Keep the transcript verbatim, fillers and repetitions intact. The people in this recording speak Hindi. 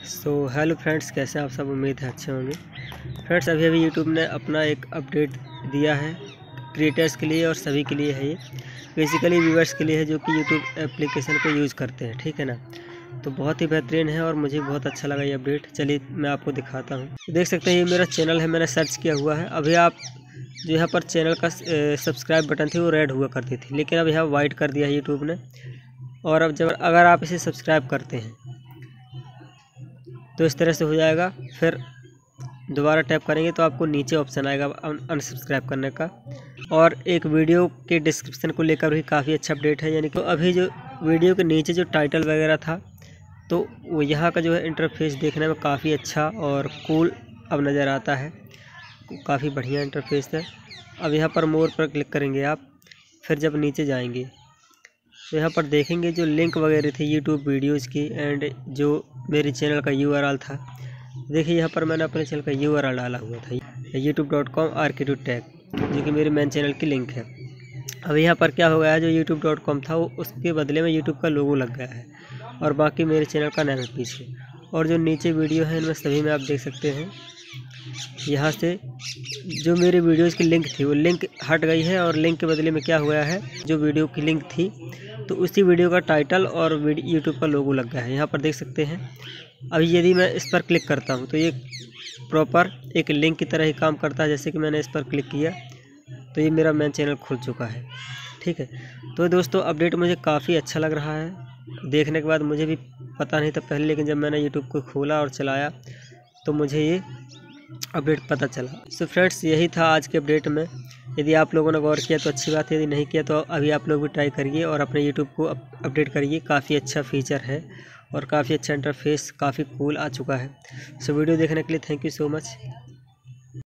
सो हेलो फ्रेंड्स, कैसे आप सब? उम्मीद है अच्छे होंगे। फ्रेंड्स, अभी अभी यूट्यूब ने अपना एक अपडेट दिया है क्रिएटर्स के लिए और सभी के लिए है। ये बेसिकली व्यूअर्स के लिए है जो कि यूट्यूब एप्लीकेशन को यूज़ करते हैं, ठीक है ना। तो बहुत ही बेहतरीन है और मुझे बहुत अच्छा लगा ये अपडेट। चलिए मैं आपको दिखाता हूँ। देख सकते हैं ये मेरा चैनल है, मैंने सर्च किया हुआ है। अभी आप जो यहाँ पर चैनल का सब्सक्राइब बटन थी वो रेड हुआ करती थी, लेकिन अब यहाँ वाइट कर दिया है यूट्यूब ने। और अब जब अगर आप इसे सब्सक्राइब करते हैं तो इस तरह से हो जाएगा। फिर दोबारा टैप करेंगे तो आपको नीचे ऑप्शन आएगा अनसब्सक्राइब करने का। और एक वीडियो के डिस्क्रिप्शन को लेकर भी काफ़ी अच्छा अपडेट है। यानी कि अभी जो वीडियो के नीचे जो टाइटल वगैरह था तो वो यहाँ का जो है इंटरफेस देखने में काफ़ी अच्छा और कूल अब नज़र आता है। काफ़ी बढ़िया इंटरफेस है। अब यहाँ पर मोर पर क्लिक करेंगे आप। फिर जब नीचे जाएंगे तो यहाँ पर देखेंगे जो लिंक वगैरह थी यूट्यूब वीडियोज़ की एंड जो मेरे चैनल का यू आर एल था। देखिए यहाँ पर मैंने अपने चैनल का यू आर एल डाला हुआ था, यूट्यूब डॉट कॉम आर्किड्यूड टैग, जो कि मेरे मेन चैनल की लिंक है। अब यहाँ पर क्या हो गया है, जो यूट्यूब डॉट कॉम था वो उसके बदले में यूट्यूब का लोगो लग गया है और बाकी मेरे चैनल का नाम है पीछे। और जो नीचे वीडियो है इनमें सभी में आप देख सकते हैं यहाँ से जो मेरी वीडियोज़ की लिंक थी वो लिंक हट गई है और लिंक के बदले में क्या हुआ है, जो वीडियो की लिंक थी तो उसी वीडियो का टाइटल और यूट्यूब का लोगो लग गया है। यहाँ पर देख सकते हैं। अभी यदि मैं इस पर क्लिक करता हूँ तो ये प्रॉपर एक लिंक की तरह ही काम करता है। जैसे कि मैंने इस पर क्लिक किया तो ये मेरा मेन चैनल खुल चुका है, ठीक है। तो दोस्तों अपडेट मुझे काफ़ी अच्छा लग रहा है। देखने के बाद मुझे भी पता नहीं था पहले, लेकिन जब मैंने यूट्यूब को खोला और चलाया तो मुझे ये अपडेट पता चला। सो फ्रेंड्स, यही था आज के अपडेट में। यदि आप लोगों ने गौर किया तो अच्छी बात है, यदि नहीं किया तो अभी आप लोग भी ट्राई करिए और अपने यूट्यूब को अपडेट करिए। काफ़ी अच्छा फीचर है और काफ़ी अच्छा इंटरफेस, काफ़ी कूल आ चुका है। सो वीडियो देखने के लिए थैंक यू सो मच।